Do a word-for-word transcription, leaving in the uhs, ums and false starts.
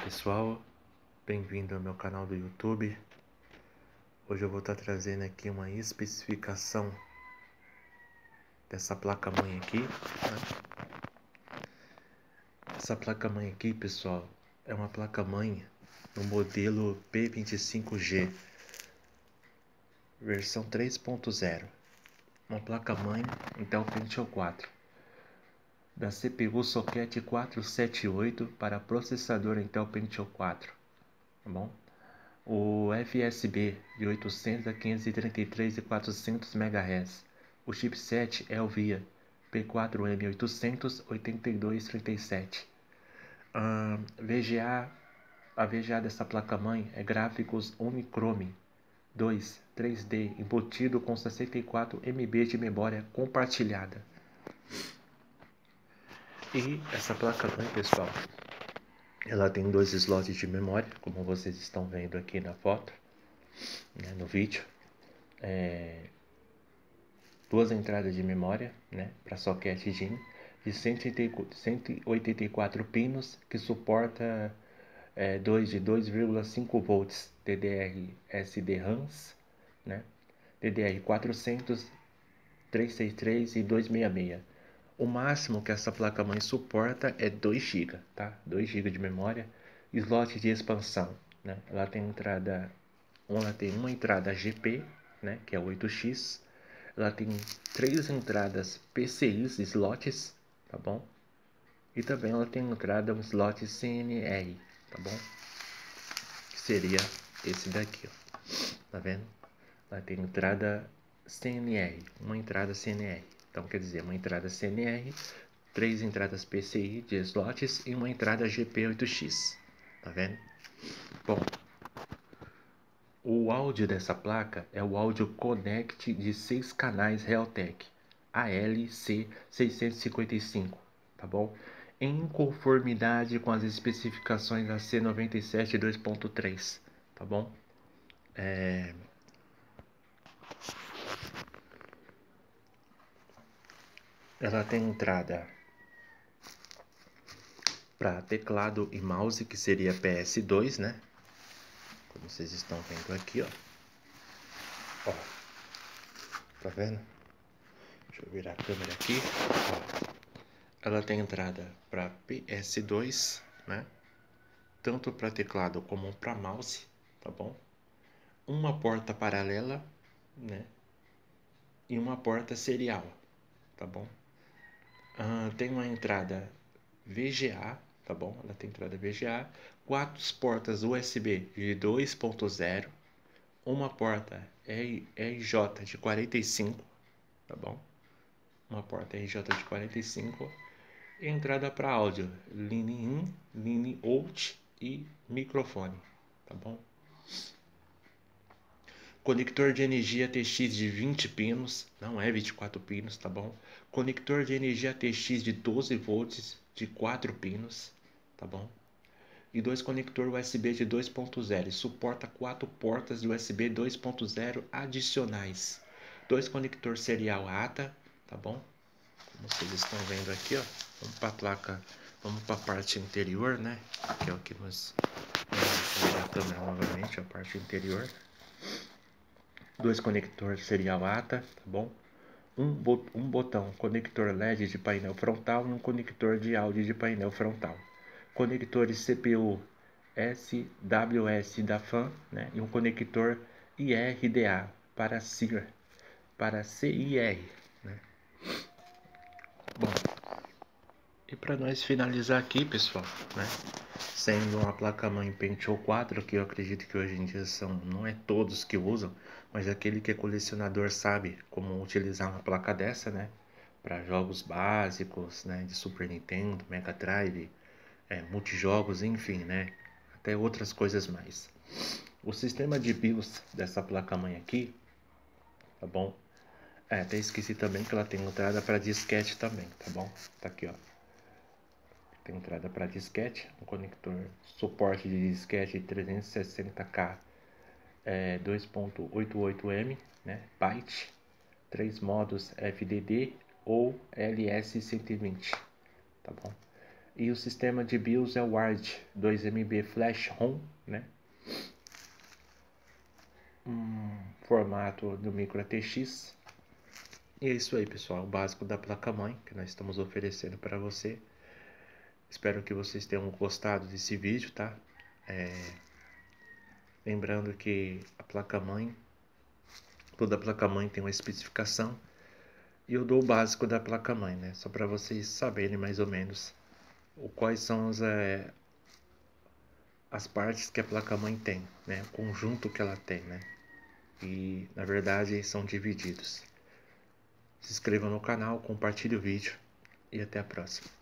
pessoal, bem-vindo ao meu canal do YouTube. Hoje eu vou estar trazendo aqui uma especificação dessa placa-mãe aqui, né? Essa placa-mãe aqui, pessoal, é uma placa-mãe no modelo P vinte e cinco G, versão três ponto zero. Uma placa-mãe Intel Pentium quatro, da C P U Socket quatrocentos e setenta e oito para processador Intel Pentium quatro, tá bom? O F S B de oitocentos a quinhentos e trinta e três e quatrocentos megahertz. O chipset é o VIA P quatro M oitocentos oitenta e dois trinta e sete. Uh, V G A, a V G A dessa placa-mãe é gráficos Unichrome dois três D embutido com sessenta e quatro megabytes de memória compartilhada. E essa placa-mãe, pessoal, ela tem dois slots de memória, como vocês estão vendo aqui na foto, né, no vídeo. É, duas entradas de memória, né, para socket J I M de cento e oitenta e quatro pinos, que suporta é, dois de dois vírgula cinco volts D D R S D RAMs, né, D D R quatrocentos, trezentos e sessenta e três e duzentos e sessenta e seis. O máximo que essa placa-mãe suporta é dois gigas, tá? dois gigas de memória. Slot de expansão, né? Ela tem entrada, ela tem uma entrada G P, né, que é oito X. Ela tem três entradas P C I slots, tá bom? E também ela tem entrada um slot C N R, tá bom? Que seria esse daqui, ó. Tá vendo? Ela tem entrada C N R, uma entrada C N R. Então quer dizer, uma entrada C N R, três entradas P C I de slots e uma entrada G P oito X. Tá vendo? Bom, o áudio dessa placa é o áudio Connect de seis canais Realtek A L C seiscentos e cinquenta e cinco, tá bom? Em conformidade com as especificações da C noventa e sete dois ponto três, tá bom? É... Ela tem entrada para teclado e mouse, que seria P S dois, né? Como vocês estão vendo aqui, ó. Ó, tá vendo? Deixa eu virar a câmera aqui. Ó. Ela tem entrada para P S dois, né? Tanto para teclado como para mouse, tá bom? Uma porta paralela, né? E uma porta serial, tá bom? Ah, tem uma entrada V G A, tá bom? Ela tem entrada V G A, quatro portas U S B de dois ponto zero, uma porta R J de quarenta e cinco, tá bom? Uma porta R J de quarenta e cinco, e entrada para áudio Line In, Line Out e microfone, tá bom? Conector de energia T X de vinte pinos, não é vinte e quatro pinos, tá bom? Conector de energia T X de doze volts de quatro pinos, tá bom? E dois conector U S B de dois ponto zero, suporta quatro portas de U S B dois ponto zero adicionais. Dois conector serial A T A, tá bom? Como vocês estão vendo aqui, ó. Vamos para a placa, vamos para a parte interior, né? Que é o que nós vamos ver a câmera novamente, a parte interior. Dois conectores serial A T A, tá bom? Um, bot um botão conector L E D de painel frontal e um conector de áudio de painel frontal. Conectores C P U S W S da FAN, né? E um conector I R D A para C I R, para C I R, né? Bom, e para nós finalizar aqui, pessoal, né? Sendo uma placa-mãe Pentium quatro, que eu acredito que hoje em dia são, não é todos que usam, mas aquele que é colecionador sabe como utilizar uma placa dessa, né? Para jogos básicos, né? De Super Nintendo, Mega Drive, é, multijogos, enfim, né? Até outras coisas mais. O sistema de BIOS dessa placa-mãe aqui, tá bom? É, até esqueci também que ela tem entrada para disquete também, tá bom? Tá aqui, ó. Tem entrada para disquete, um conector suporte de disquete trezentos e sessenta K é, dois ponto oitenta e oito M, né, byte, três modos F D D ou L S cento e vinte, tá bom? E o sistema de BIOS é o W A R D dois M B Flash ROM, né? Um formato do micro A T X. E é isso aí, pessoal, o básico da placa-mãe que nós estamos oferecendo para você. Espero que vocês tenham gostado desse vídeo, tá? É... Lembrando que a placa-mãe, toda placa-mãe tem uma especificação. E eu dou o básico da placa-mãe, né? Só para vocês saberem mais ou menos o, quais são as, é, as partes que a placa-mãe tem, né? O conjunto que ela tem, né? E na verdade são divididos. Se inscreva no canal, compartilhe o vídeo e até a próxima.